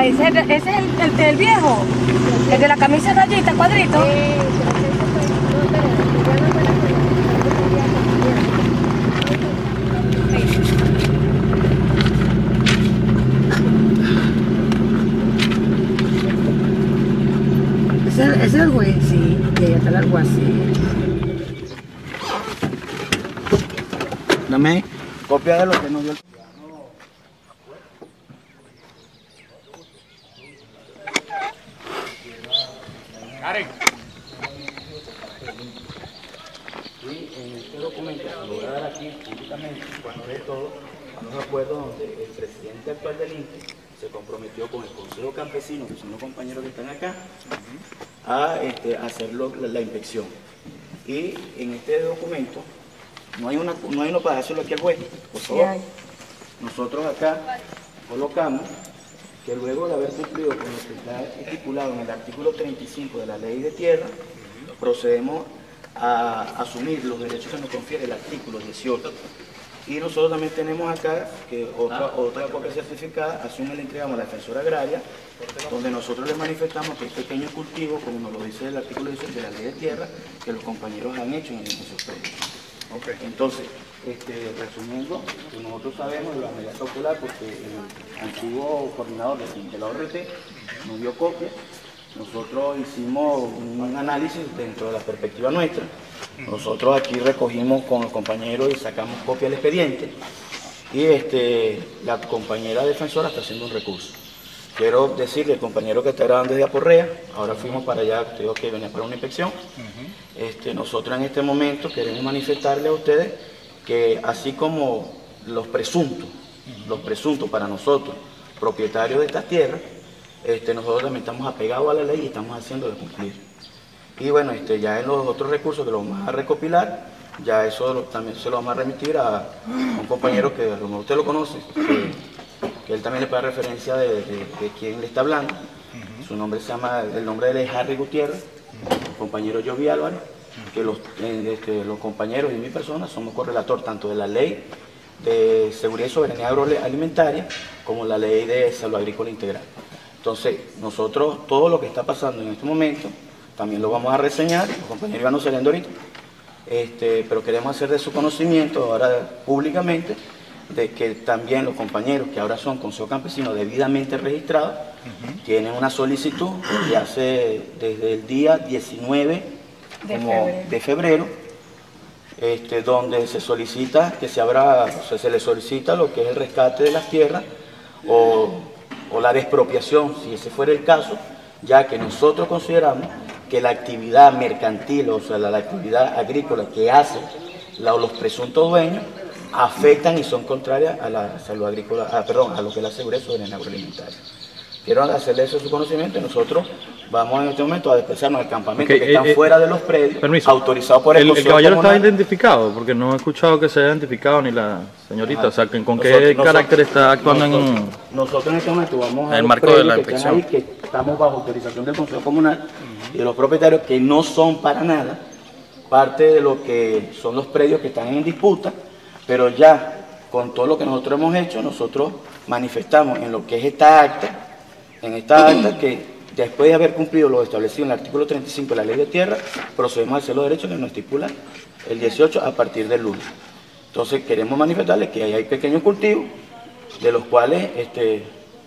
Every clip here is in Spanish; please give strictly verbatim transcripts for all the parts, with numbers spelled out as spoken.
Ah, ese, ese es el, el, el viejo, el de la camisa rayita, cuadrito. Ese, ese es el juez, sí, y ahí está el alguacil. Dame copia de lo que nos dio el... Karen. Y en este documento, lo voy a dar aquí públicamente, cuando de todo, a un acuerdo donde el presidente actual del I N P E se comprometió con el Consejo Campesino, que son los compañeros que están acá, a este, hacer lo, la, la inspección. Y en este documento, no hay, una, no hay uno para hacerlo aquí al juez, por favor. Nosotros acá colocamos que luego de haber cumplido con lo que está estipulado en el artículo treinta y cinco de la Ley de Tierra, procedemos a asumir los derechos que nos confiere el artículo dieciocho. Y nosotros también tenemos acá que otra, otra copia certificada asume la entrega a la Defensora Agraria, donde nosotros les manifestamos que hay pequeños cultivos, como nos lo dice el artículo dieciocho de la Ley de Tierra, que los compañeros han hecho en esos predios. Okay. Entonces, este, resumiendo, que nosotros sabemos de la medida cautelar porque el antiguo coordinador de la O R T nos dio copia. Nosotros hicimos un análisis dentro de la perspectiva nuestra. Nosotros aquí recogimos con los compañeros y sacamos copia del expediente. Y este, la compañera defensora está haciendo un recurso. Quiero decirle al compañero que está grabando desde Aporrea, ahora fuimos para allá, digo que venía para una inspección. Este, nosotros en este momento queremos manifestarle a ustedes que así como los presuntos, los presuntos para nosotros, propietarios de estas tierras, este, nosotros también estamos apegados a la ley y estamos haciendo de cumplir. Y bueno, este, ya en los otros recursos que los vamos a recopilar, ya eso lo, también se lo vamos a remitir a, a un compañero que a lo mejor usted lo conoce, que, que él también le puede dar referencia de, de, de quién le está hablando. Su nombre se llama, el nombre de él es Harry Gutiérrez, el compañero Jovi Álvarez, que los, eh, este, los compañeros y mi persona somos correlator tanto de la ley de seguridad y soberanía agroalimentaria como la ley de salud agrícola integral. Entonces, nosotros todo lo que está pasando en este momento también lo vamos a reseñar, los compañeros iban saliendo ahorita, este, pero queremos hacer de su conocimiento ahora públicamente de que también los compañeros que ahora son Consejo Campesino debidamente registrados, uh-huh, tienen una solicitud que hace desde el día diecinueve de como febrero, de febrero este, donde se solicita que se abra, o sea, se le solicita lo que es el rescate de las tierras o, o la despropiación, si ese fuera el caso, ya que nosotros consideramos que la actividad mercantil, o sea, la, la actividad agrícola que hacen la, los presuntos dueños, afectan y son contrarias a la salud agrícola, ah, perdón, a lo que es la seguridad y soberanía agroalimentaria. Quiero hacerle eso su conocimiento y nosotros vamos en este momento a desplazarnos al campamento okay, que están eh, fuera de los predios, permiso, autorizados por el El, el caballero está identificado, porque no he escuchado que se haya identificado ni la señorita, ajá, o sea, ¿con nosotros, qué nosotros, carácter está actuando nosotros, en nosotros en este momento vamos a el marco de la inspección? Que, que estamos bajo autorización del Consejo Comunal, uh-huh, y de los propietarios que no son para nada parte de lo que son los predios que están en disputa, pero ya con todo lo que nosotros hemos hecho, nosotros manifestamos en lo que es esta acta, en esta acta que después de haber cumplido lo establecido en el artículo treinta y cinco de la Ley de Tierra, procedemos a hacer los derechos que nos estipula el dieciocho a partir del lunes. Entonces queremos manifestarles que ahí hay pequeños cultivos, de los cuales, este,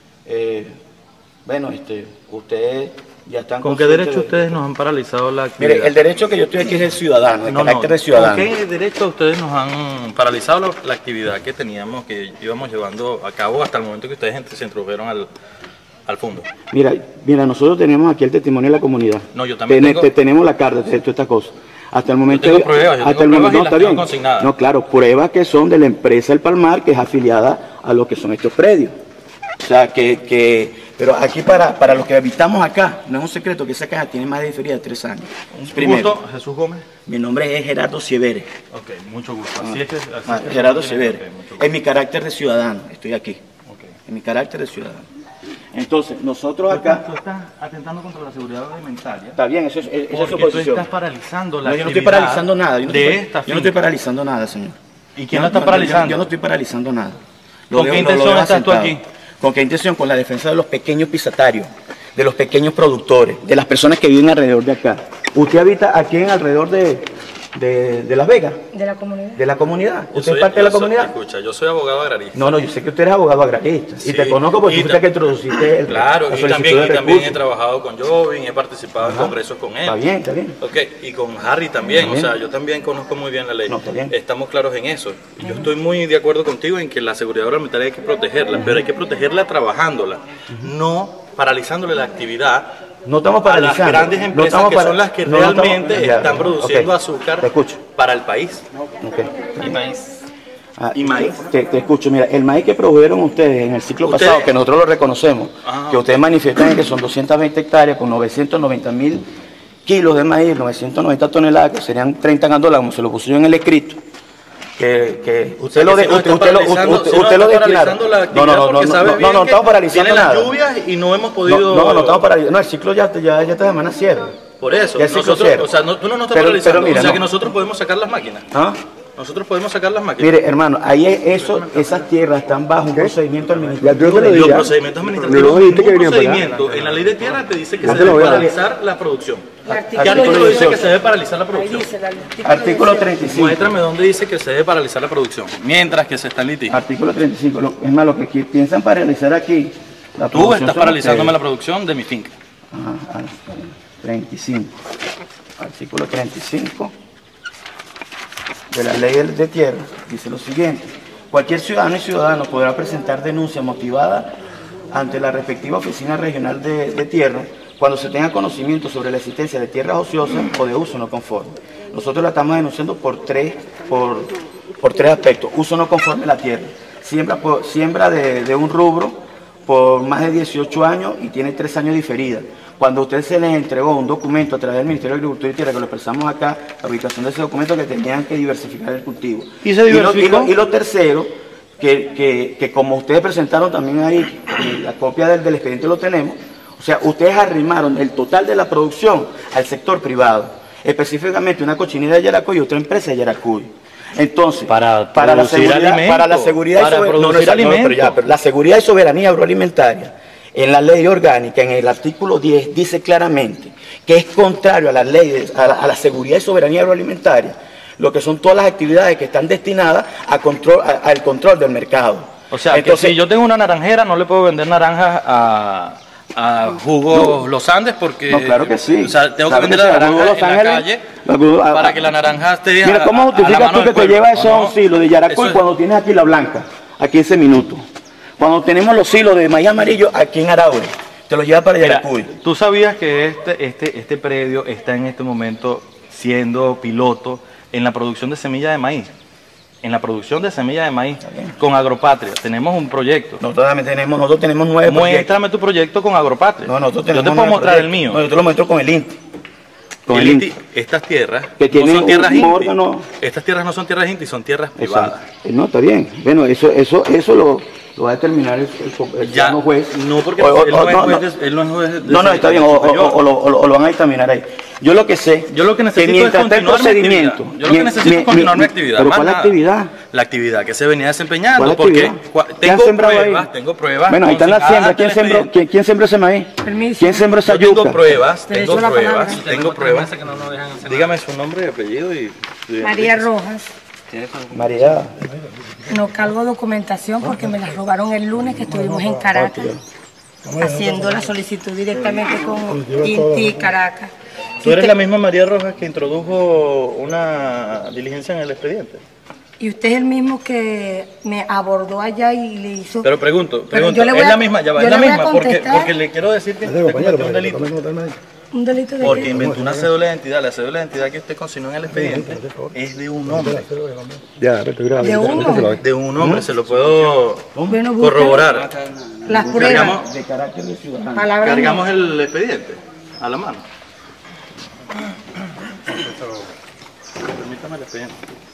eh, bueno, este, ustedes ya están... ¿Con qué derecho de, ustedes nos han paralizado la actividad? Mire, el derecho que yo estoy aquí es el ciudadano, el no, carácter no, de ciudadano. ¿Con qué derecho ustedes nos han paralizado la, la actividad que teníamos, que íbamos llevando a cabo hasta el momento que ustedes se introdujeron al... al fondo? Mira, mira, nosotros tenemos aquí el testimonio de la comunidad. No, yo también Ten, tengo... te, tenemos la carta de todas estas cosas. Hasta el momento... Yo tengo pruebas, yo hasta tengo el pruebas momento, y no, las está tengo bien. consignadas. No, claro, pruebas que son de la empresa El Palmar, que es afiliada a lo que son estos predios. O sea, que... que pero aquí para, para los que habitamos acá, no es un secreto que esa caja tiene más de diferida de tres años. Un Primero, gusto, Jesús Gómez. Mi nombre es Gerardo Cieveres. Ok, mucho gusto. Así ah, es que, así ah, es que Gerardo Cieveres. Okay, en mi carácter de ciudadano, estoy aquí. Okay. En mi carácter de ciudadano. Entonces, nosotros acá... Tú estás atentando contra la seguridad alimentaria. Está bien, eso es, eso es su posición. posición. Tú estás paralizando la no, yo no estoy paralizando nada. Yo no, de estoy, esta yo no estoy paralizando nada, señor. ¿Y quién no, la está paralizando? Yo, yo no estoy paralizando nada. Lo ¿Con dejo, qué intención lo estás tú aquí? ¿Con qué intención? Con la defensa de los pequeños pisatarios, de los pequeños productores, de las personas que viven alrededor de acá. ¿Usted habita aquí en alrededor de, de, de Las Vegas? De la comunidad. ¿De la comunidad? Yo ¿Usted soy- es parte de la yo soy- comunidad? Escucha, yo soy abogado agrarista. No, no, yo sé que usted es abogado agrarista. Sí, Y te conozco porque y tú fuiste tam- que introduciste el, Claro, la y solicitud también, de y también he recursos. trabajado con Jovin, he participado en Ajá. congresos con él. Está bien, está bien. Ok, y con Harry también, Está bien. o sea, yo también conozco muy bien la ley. No, está bien. Estamos claros en eso. Yo estoy muy de acuerdo contigo en que la seguridad agroalimentaria hay que protegerla, pero hay que protegerla trabajándola, no paralizándole la actividad No estamos a las paralizando. grandes no empresas estamos que para- son las que no, no estamos- realmente ya, están produciendo ok, azúcar Te escucho. para el país. Ok. Y maíz. Ah, Y maíz. Te, te escucho, mira, el maíz que produjeron ustedes en el ciclo Ustedes- pasado, que nosotros lo reconocemos, Ah. que ustedes manifiestan que son doscientas veinte hectáreas con novecientos noventa mil kilos de maíz, novecientas noventa toneladas, que serían treinta gandolas, como se lo pusieron en el escrito, que, que usted lo, Que de, si nos usted, está usted lo, paralizando- usted, si nos usted lo está destinaron. paralizando la No, actividad no, no, porque no, sabe no, bien no, no que estamos paralizando vienen las nada. lluvias y no hemos No, podido... no, no estamos paralizando. No, el ciclo ya, ya, ya esta semana cierra. Por eso, Ya el ciclo nosotros, cierra. o sea, no, tú no nos estás Pero- paralizando, pero mira, o sea no. que nosotros podemos sacar las máquinas. ¿Ah? Nosotros podemos sacar las máquinas. Mire, hermano, ahí es- eso, esas tierras están bajo un procedimiento administrativo. Ya, yo te lo de- Los ya. procedimientos No, administrativos, no dijiste que ningún venía para acá. procedimiento en la ley de tierra te dice que Ya se te lo debe voy a dar. paralizar la producción. El ¿Qué artículo artículo dice que dieciocho. se debe paralizar la Ahí producción? dice el artículo, Artículo dieciocho. treinta y cinco. Muéstrame dónde dice que se debe paralizar la producción, mientras que se está en litigio. Artículo treinta y cinco. Lo- Es más, lo que qui- piensan paralizar aquí. La Tú producción estás son paralizándome la ustedes. producción de mi finca. Ajá, ah, treinta y cinco. Artículo treinta y cinco de la ley de, de tierra dice lo siguiente: cualquier ciudadano y ciudadano podrá presentar denuncia motivada ante la respectiva oficina regional de, de tierra cuando se tenga conocimiento sobre la existencia de tierras ociosas o de uso no conforme. Nosotros la estamos denunciando por tres, por, por tres aspectos. Uso no conforme a la tierra. Siembra, por- siembra de, de un rubro por más de dieciocho años y tiene tres años diferida. Cuando a usted se les entregó un documento a través del Ministerio de Agricultura y Tierra, que lo expresamos acá, la ubicación de ese documento, que tenían que diversificar el cultivo. ¿Y se lo- diversificó? Y lo, y lo tercero, que, que, que como ustedes presentaron también ahí, y la copia del, del expediente lo tenemos, o sea, ustedes arrimaron el total de la producción al sector privado, específicamente una cochinera de Yaracuy y otra empresa de Yaracuy. Entonces, Para la producir seguridad, alimento, para la seguridad para y sober- producir exacto, alimento. pero ya, pero la seguridad y soberanía agroalimentaria en la ley orgánica, en el artículo diez, dice claramente que es contrario a la ley, de- a, la, a la seguridad y soberanía agroalimentaria, lo que son todas las actividades que están destinadas a control, a- al control del mercado. O sea, Entonces, que si yo tengo una naranjera, no le puedo vender naranjas a, a Jugo Los Andes porque... No, claro que sí. O sea, tengo Claro que vender que la sí, a naranja Jugo Los en la Ángeles, calle la Jugo- a- para que la naranja esté Mira, a- ¿cómo a- a la justificas mano tú que del te pueblo? llevas esos No, no. hilos de Yaracuy Eso es- cuando tienes aquí la blanca, a quince minutos? Cuando tenemos los hilos de maíz amarillo aquí en Aragüe, te los llevas para Mira, Yaracuy. tú sabías que este, este, este predio está en este momento siendo piloto en la producción de semilla de maíz. En la producción de semilla de maíz con Agropatria. Tenemos un proyecto. Nosotros también tenemos, nosotros tenemos nueve proyectos. Muéstrame tu proyecto con Agropatria. No, nosotros yo tenemos te puedo nueve mostrar el proyectos. mío. No, yo te lo muestro con el INTI. Con El el INTI, INTI. estas tierras Que no tienen son tierras un INTI. órgano- Estas tierras no son tierras INTI, son tierras privadas. Exacto. No, está bien. Bueno, eso, eso, eso lo, lo va a determinar el, el, el Ya, ciudadano juez. no, porque O- o- él, no o- es no, juez no. de- él no es juez de- No, no, está bien, o, o- superior. o lo, o lo- o lo van a examinar ahí. Yo lo que sé, Yo lo que necesito es mientras está el continuar mi actividad. procedimiento, Yo lo que mi- necesito mi- es continuar mi- mi actividad. ¿Pero más cuál nada. actividad? La actividad que se venía desempeñando. ¿Cuál Porque actividad? cua- ¿Qué han tengo sembrado ahí? pruebas, tengo pruebas. Bueno, ahí están las consignadas siembras. ¿Quién ante el sembró, expediente. quién, quién sembró ese maíz? Permiso. ¿Quién sembró esa Yo yuca? tengo pruebas, Derecho tengo a la pruebas, palabra. tengo pruebas. Dígame su nombre y apellido y... y- María Rojas. María, No cargo documentación porque me la robaron el lunes que estuvimos en Caracas haciendo la solicitud directamente con INTI Caracas. ¿Tú eres la misma María Rojas que introdujo una diligencia en el expediente? Y usted es el mismo que me abordó allá y le hizo... Pero pregunto, Pero pregunto, yo le voy es a- la misma, ya va, yo es la le voy a misma, porque, contestar. porque le quiero decir que Ya usted tengo, compañero, cometió un delito. para que no me maten ¿Un delito de Porque qué? inventó una cédula de identidad. La cédula de identidad que usted consignó en el expediente es de un hombre. Ya, estoy grabando. ¿De uno? Déjalo ahí. De un hombre, se lo puedo Bueno, busca corroborar. Las pruebas. Cargamos, de carácter de ciudadano. Palabras cargamos el expediente a la mano. Permítame el expediente.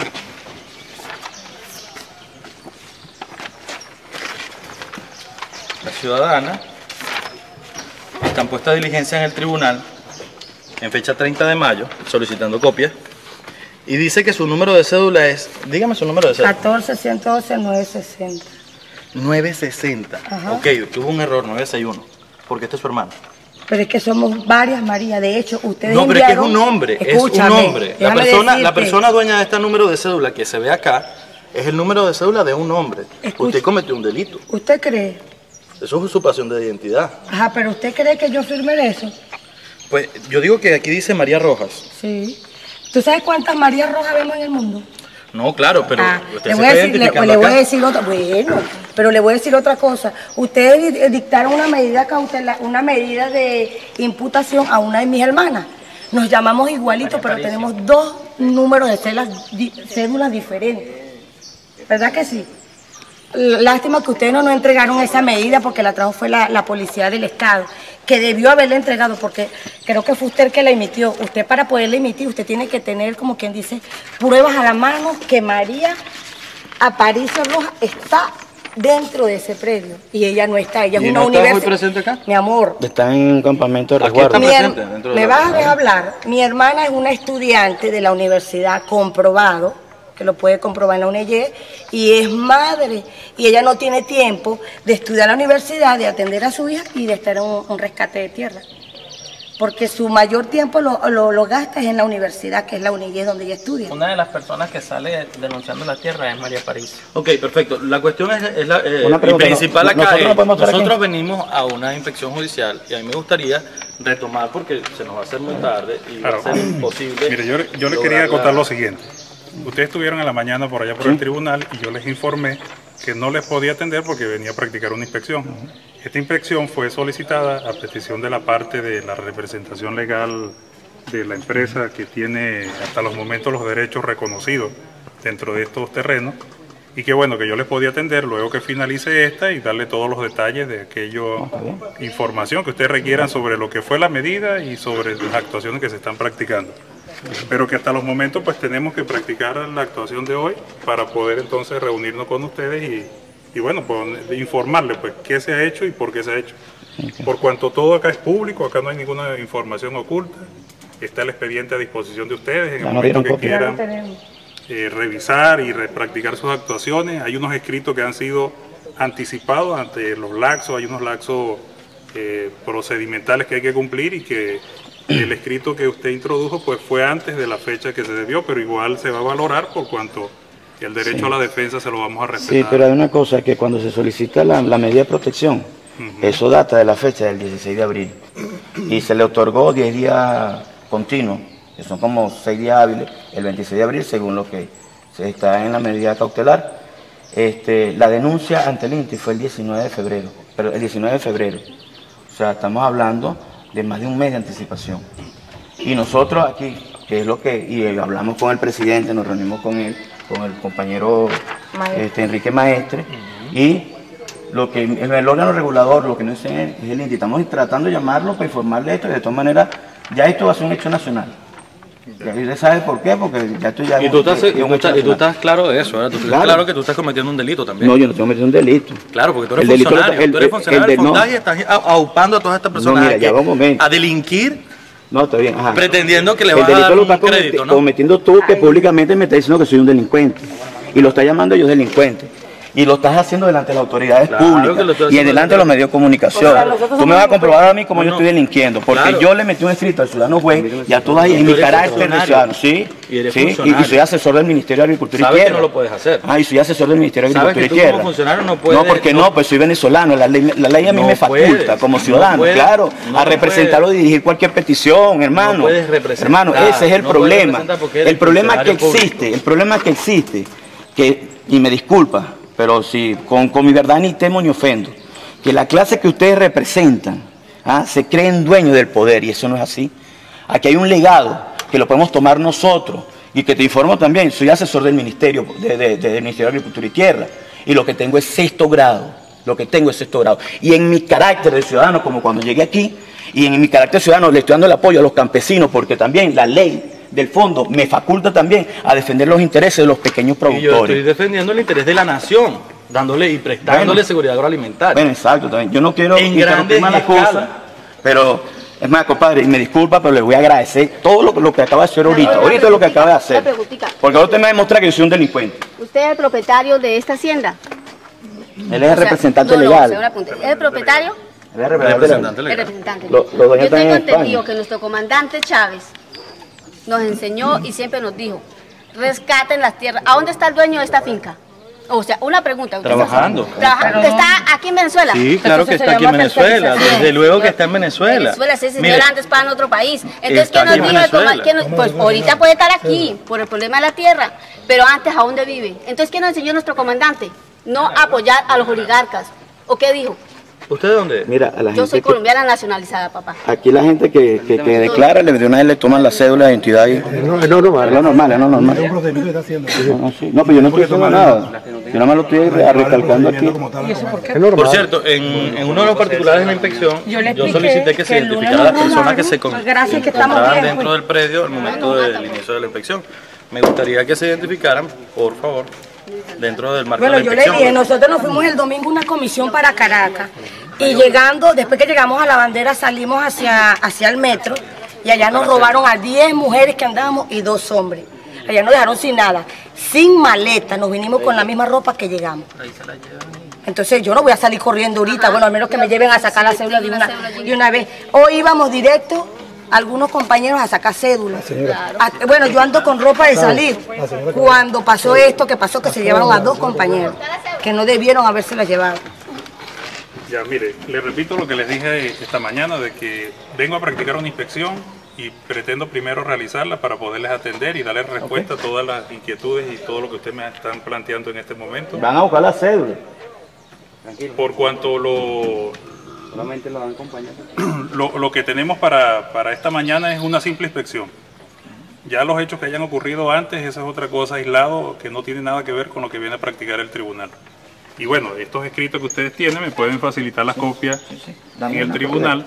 La ciudadana están puestas diligencias en el tribunal en fecha treinta de mayo, solicitando copias, y dice que su número de cédula es, dígame su número de cédula, catorce, ciento doce, novecientos sesenta. nueve sesenta. Ajá. Ok, tuvo un error, nueve sesenta y uno. Porque este es su hermano. Pero es que somos varias María. De hecho, ustedes No, pero es que es enviaron- un hombre. Escúchame, es un hombre. La déjame persona, la decirte. persona dueña de este número de cédula que se ve acá es el número de cédula de un hombre. Escucha. Usted cometió un delito. ¿Usted cree? Eso es usurpación de identidad. Ajá, pero ¿usted cree que yo firme eso? Pues yo digo que aquí dice María Rojas. Sí. ¿Tú sabes cuántas María Rojas vemos en el mundo? No, claro, pero Ah, usted le se voy, a está decir, le, identificando le voy a acá. decir otra, bueno, pero le voy a decir otra cosa. Ustedes di- dictaron una medida cautelar, una medida de imputación a una de mis hermanas. Nos llamamos igualitos, pero tenemos dos números de células, di- cédulas diferentes. ¿Verdad que sí? Lástima que ustedes no nos entregaron esa medida porque la trajo fue la, la policía del Estado, que debió haberla entregado porque creo que fue usted el que la emitió. Usted para poderla emitir, usted tiene que tener, como quien dice, pruebas a la mano que María Aparicio Rojas está dentro de ese predio y ella no está, ella es ¿Y una no está hoy universidad. presente acá? Mi amor, Está en un campamento de Aquí resguardo. está mi her- presente dentro de me la- vas a dejar hablar. Mi hermana es una estudiante de la universidad, comprobado, que lo puede comprobar en la U N E Y, y es madre. Y ella no tiene tiempo de estudiar en la universidad, de atender a su hija y de estar en un, un rescate de tierra. Porque su mayor tiempo lo, lo, lo gasta es en la universidad, que es la U N E Y, donde ella estudia. Una de las personas que sale denunciando la tierra es María Aparicio. Ok, perfecto. La cuestión es, es la eh, Una pregunta, y principal no- acá nosotros es, no podemos estar nosotros aquí. venimos a una inspección judicial y a mí me gustaría retomar porque se nos va a hacer muy tarde y Claro. va a ser imposible. Mire, yo, yo le lograr quería la- contar lo siguiente. Ustedes estuvieron en la mañana por allá por el tribunal y yo les informé que no les podía atender porque venía a practicar una inspección. Esta inspección fue solicitada a petición de la parte de la representación legal de la empresa que tiene hasta los momentos los derechos reconocidos dentro de estos terrenos y que bueno, que yo les podía atender luego que finalice esta y darle todos los detalles de aquello, información que ustedes requieran sobre lo que fue la medida y sobre las actuaciones que se están practicando. Pero que hasta los momentos pues tenemos que practicar la actuación de hoy para poder entonces reunirnos con ustedes y, y bueno, pues informarles pues qué se ha hecho y por qué se ha hecho. Por cuanto todo acá es público, acá no hay ninguna información oculta, está el expediente a disposición de ustedes en Ya el nos momento dieron que copia. Ya lo quieran tenemos. eh, revisar y re- practicar sus actuaciones. Hay unos escritos que han sido anticipados ante los laxos, hay unos laxos eh, procedimentales que hay que cumplir y que el escrito que usted introdujo pues fue antes de la fecha que se debió, pero igual se va a valorar por cuanto el derecho Sí. a la defensa se lo vamos a respetar. Sí, pero hay una cosa, que cuando se solicita la, la medida de protección, eso data de la fecha del dieciséis de abril. Y se le otorgó diez días continuos, que son como seis días hábiles, el veintiséis de abril, según lo que se está en la medida cautelar. Este, la denuncia ante el INTI fue el diecinueve de febrero, pero el diecinueve de febrero. O sea, estamos hablando de más de un mes de anticipación. Y nosotros aquí, que es lo que, y hablamos con el presidente, nos reunimos con él, con el compañero Maestre. este, Enrique Maestre, y lo que el, el órgano regulador, lo que no es el, es el INTI, estamos tratando de llamarlo para informarle esto, y de todas maneras, ya esto va a ser un hecho nacional. Y usted sabe por qué, porque ya esto ya Y es tú, un- estás, es y, tú un hecho estás, y tú nacional. estás claro de eso, ¿verdad? Tú estás Claro. claro que tú estás cometiendo un delito también. No, yo no estoy cometiendo un delito. Claro, porque tú eres El delito lo- funcionario, el- tú eres el- funcionario el del de- no. Fondaje y estás a- aupando a todas estas personas mira, a, ya que- va un momento. a delinquir No, está bien. Ajá. pretendiendo que le El vas a delito dar lo un estás cometi- crédito, ¿no? cometiendo tú, que públicamente me está diciendo que soy un delincuente. Y lo está llamando ellos delincuente. Y lo estás haciendo delante de las autoridades Claro públicas que lo estoy y haciendo delante de los medios de comunicación. O sea, nosotros Tú me vas a somos- comprobar a mí como No, yo no. estoy delinquiendo, porque Claro. yo le metí un escrito al ciudadano juez y a todas Y en tú mi eres carácter de funcionario. ciudadano, ¿sí? Y eres ¿sí? Y, funcionario. y soy asesor del Ministerio de Agricultura y Sabes que Tierra. no lo puedes hacer. Ah, y soy asesor del Ministerio de Sabes Agricultura que y tú como Tierra. funcionario no puedes- No, porque no, no- pues soy venezolano. La ley, la ley a mí No me faculta puedes, como no ciudadano, puedes, claro, no a representar o dirigir cualquier petición, hermano. No puedes representar, Hermano, ese es el no puedes problema. representar porque eres El problema que funcionario existe, público. el problema que existe, que, y me disculpa, pero si con, con mi verdad ni temo ni ofendo, que la clase que ustedes representan ¿ah? se creen dueños del poder y eso no es así. Aquí hay un legado que lo podemos tomar nosotros y que te informo también, soy asesor del Ministerio, de, de- de- del Ministerio de Agricultura y Tierra y lo que tengo es sexto grado, lo que tengo es sexto grado. Y en mi carácter de ciudadano, como cuando llegué aquí, y en mi carácter de ciudadano le estoy dando el apoyo a los campesinos porque también la ley del fondo me faculta también a defender los intereses de los pequeños Y yo estoy productores. defendiendo el interés de la nación, dándole y prestándole Bueno. seguridad agroalimentaria. Bueno, exacto, también. Yo no quiero En interrumpir grandes más la escalas. cosa, pero es más, compadre, y me disculpa, pero le voy a agradecer todo lo, lo que acaba de hacer ahorita. Ahorita es lo que acaba de hacer. Una preguntita. Porque ahora usted me va a demostrar que yo soy un delincuente. ¿Usted es el propietario de esta hacienda? Él es el representante no, no, legal. señora Punte, ¿es el propietario? Él es el representante El legal. representante. Lo- los Yo dueños están en tengo entendido España. que nuestro comandante Chávez nos enseñó y siempre nos dijo, rescaten las tierras. ¿A dónde está el dueño de esta finca? O sea, una pregunta. ¿usted Trabajando. sabe? Trabaja- que está aquí en Venezuela. Sí, claro que Eso se está aquí en llama Venezuela, tercerización. desde luego que está en Venezuela. Venezuela, ese señor Mire, antes para en otro país. Entonces, está ¿qué nos aquí en dijo el coma- Venezuela. qué nos- Pues ahorita puede estar aquí por el problema de la tierra, pero antes, ¿a dónde vive? Entonces, ¿qué nos enseñó nuestro comandante? No apoyar a los oligarcas. ¿O qué dijo? ¿usted de dónde? Mira, a la Yo gente soy que, colombiana nacionalizada, papá. aquí la gente que, que, que declara, le- de una vez le toman la cédula de identidad y... Es normal. Es lo normal, es lo normal. No, no, sí. No, pero yo no estoy haciendo nada. Yo nada más lo estoy re- recalcando aquí. Por cierto, en, en uno de los particulares de la inspección, Yo yo, le expliqué solicité que que se el lunes identificara a las nos personas que se robaron, con- gracias que estamos encontraban bien, dentro pues. del predio al momento del inicio de la inspección. Me gustaría que se identificaran, por favor, dentro del marco Bueno, de la yo le inspección. dije, nosotros nos fuimos el domingo a una comisión para Caracas y llegando, después que llegamos a la bandera salimos hacia, hacia el metro y allá nos robaron a diez mujeres que andábamos y dos hombres. Allá nos dejaron sin nada, sin maleta, nos vinimos con la misma ropa que llegamos. Entonces yo no voy a salir corriendo ahorita, bueno, al menos que me lleven a sacar la cédula de una, de una vez. Hoy íbamos directo, algunos compañeros a sacar cédulas. A- bueno, yo ando con ropa de salir. Cuando pasó esto, que pasó que se llevaron a dos compañeros, que no debieron haberse las llevado. Ya, mire, le repito lo que les dije esta mañana, de que vengo a practicar una inspección y pretendo primero realizarla para poderles atender y darles respuesta a todas las inquietudes y todo lo que ustedes me están planteando en este momento. Van a buscar la cédula. Por cuanto lo, Solamente lo dan compañeros. lo, lo que tenemos para, para esta mañana es una simple inspección. Ya los hechos que hayan ocurrido antes, esa es otra cosa aislado que no tiene nada que ver con lo que viene a practicar el tribunal. Y bueno, estos escritos que ustedes tienen me pueden facilitar las copias en el tribunal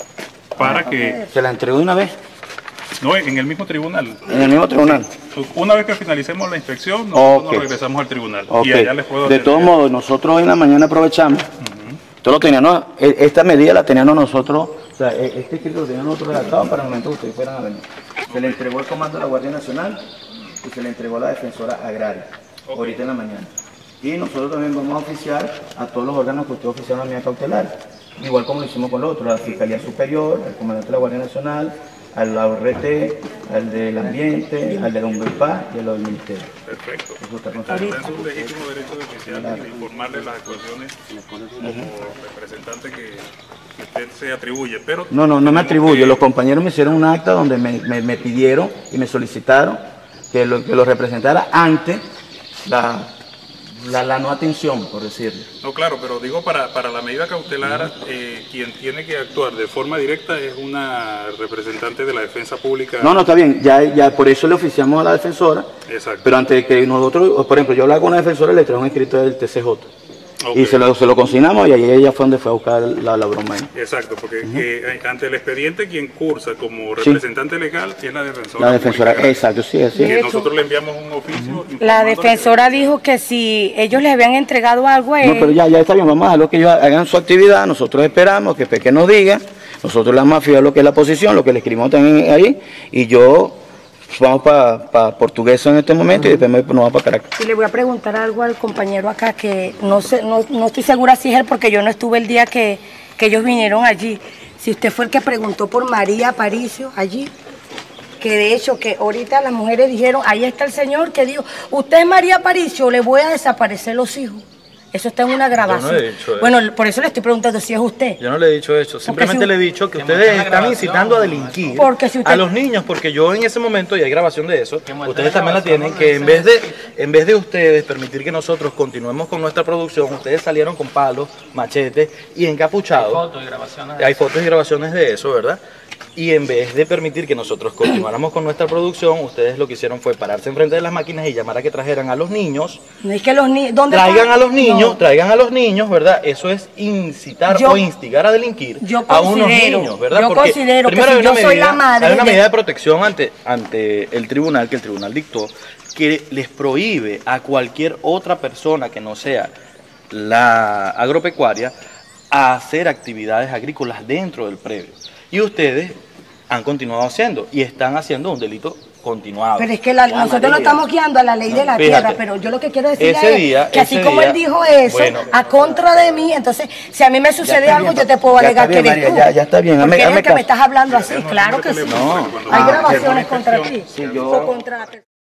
para que... ¿Se la entregó de una vez? No, en el mismo tribunal. En el mismo tribunal. Una vez que finalicemos la inspección, nosotros Ok. nos regresamos al tribunal. Ok. Y allá les puedo De atender. todos modos, nosotros en la mañana aprovechamos. Esto lo teníamos, e- esta medida la teníamos nosotros, o sea, e- este escrito lo teníamos nosotros redactado para el momento que ustedes fueran a venir. Se le entregó el comando de la Guardia Nacional y se le entregó a la defensora agraria, ahorita en la mañana. Y nosotros también vamos a oficiar a todos los órganos que ustedes oficiaron a medida cautelar, igual como lo hicimos con los otros, la Fiscalía Superior, el comandante de la Guardia Nacional, al A R T, al del Ambiente, al de la UNVEPA y al del Ministerio. Perfecto. Eso está Está considerado. en su legítimo derecho de oficial de informarle las actuaciones como representante que, que usted se atribuye. Pero No, no, no me tenemos atribuyo. que- Los compañeros me hicieron un acta donde me, me- me pidieron y me solicitaron que lo, que lo representara ante la, la, la no atención, por decirlo. No, claro, pero digo, para, para la medida cautelar, eh, quien tiene que actuar de forma directa es una representante de la defensa pública. No, no, está bien. Ya, ya por eso le oficiamos a la defensora. Exacto. Pero antes de que nosotros, por ejemplo, yo hablaba con la defensora y le traje un escrito del T C J. Ok. Y se lo, se lo consignamos y ahí ella fue donde fue a buscar la, la broma. ahí. Exacto, porque eh, ante el expediente quien cursa como representante legal es la defensora. La defensora, pública. exacto, sí, así. Que es. nosotros le enviamos un oficio. La informándole- defensora dijo que si ellos les habían entregado algo a No, él, pero ya, ya está bien, vamos a dejarlo que ellos hagan su actividad, nosotros esperamos que Peque nos diga, nosotros le vamos a fijar lo que es la posición, lo que le escribimos también ahí, y yo vamos para pa Portuguesa en este momento y después me- nos vamos para Caracas. y le voy a preguntar algo al compañero acá que no sé, no, no estoy segura si es él porque yo no estuve el día que, que ellos vinieron allí. Si usted fue el que preguntó por María Aparicio allí, que de hecho que ahorita las mujeres dijeron, ahí está el señor que dijo, usted es María Aparicio, le voy a desaparecer los hijos. Eso está en una grabación. he dicho eso. Bueno, por eso le estoy preguntando si es usted. Yo no le he dicho eso, simplemente si- le he dicho que ustedes están incitando a delinquir Porque si usted- a los niños, porque yo en ese momento, y hay grabación de eso, ustedes también la tienen, que en vez de en vez de ustedes permitir que nosotros continuemos con nuestra producción, ustedes salieron con palos, machetes y encapuchados. Fotos y grabaciones. Hay fotos y grabaciones de eso, ¿verdad? Y en vez de permitir que nosotros continuáramos con nuestra producción, ustedes lo que hicieron fue pararse enfrente de las máquinas y llamar a que trajeran a los niños. No es que los niños, ¿dónde Traigan están? a los niños, No. traigan a los niños, ¿verdad? Eso es incitar Yo- o instigar a delinquir yo a unos considero- niños, ¿verdad? yo Porque considero que primero si hay una yo soy medida- la madre hay una de- medida de protección ante, ante el tribunal, que el tribunal dictó, que les prohíbe a cualquier otra persona que no sea la agropecuaria a hacer actividades agrícolas dentro del predio. Y ustedes han continuado haciendo y están haciendo un delito continuado. Pero es que la- nosotros nos estamos guiando a la ley de la Fíjate, tierra, pero yo lo que quiero decir ese es día- que así ese como día- él dijo eso, bueno. a contra de mí, entonces, si a mí me sucede está algo, bien, yo te puedo ya alegar está bien, que eres María, tú. ya- ya está bien, Porque hazme- eres hazme el que me caso. estás hablando así, claro que sí. No. Hay Ah, grabaciones contra ti. Sí, yo- O contra